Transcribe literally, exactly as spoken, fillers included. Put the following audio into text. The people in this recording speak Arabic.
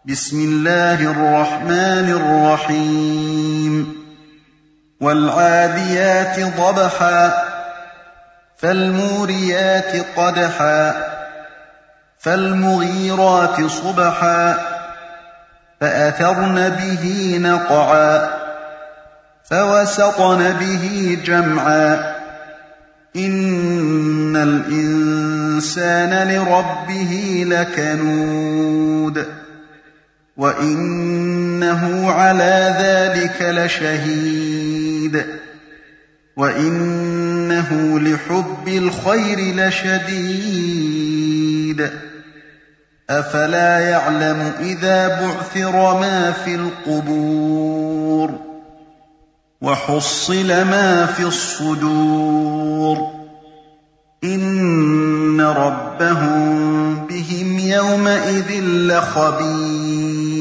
بسم الله الرحمن الرحيم والعاديات ضبحا فالموريات قدحا فالمغيرات صبحا فأثرن به نقعا فوسطن به جمعا إن الإنسان لربه لكنود وإنه على ذلك لشهيد وإنه لحب الخير لشديد أفلا يعلم إذا بعثر ما في القبور وحصل ما في الصدور إن ربهم بهم يومئذ لخبير